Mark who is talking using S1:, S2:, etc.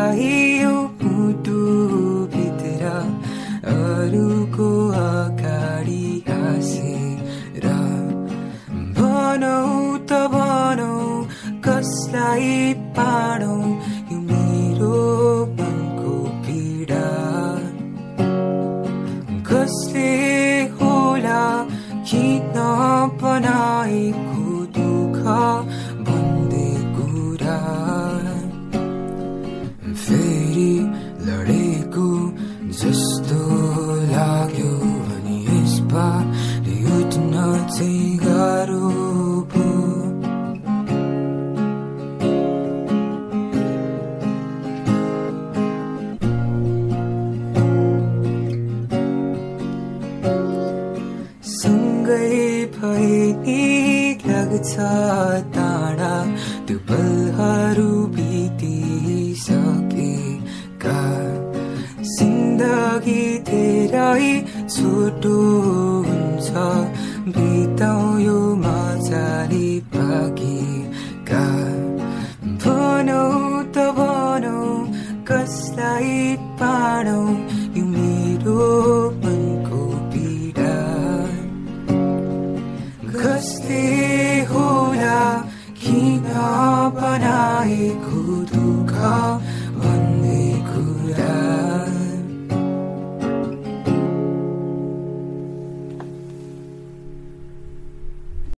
S1: कसलाई यो मुटुभित्र अरूको अगाडि हाँसेर भनौ त भनौ कसलाई पाडौ यो मेरो मनको पीडा कसले होला किन बनाएको दुःख भन्दै कुरा फेरि लडेको जस्तो लाग्यो अनि यसपालि उठ्न चाहिँ गाह्रो भयो सँगै भए नि लाग्छ टाढा त्यो पलहरू बितिसकेका जिन्दगी धेरै छोटो हुन्छ बिताउ यो मजाले पाकेका भनौ त भनौ कसलाई पाडौ यो मेरो मनको पीडा कसले होला किन बनाएको दुःख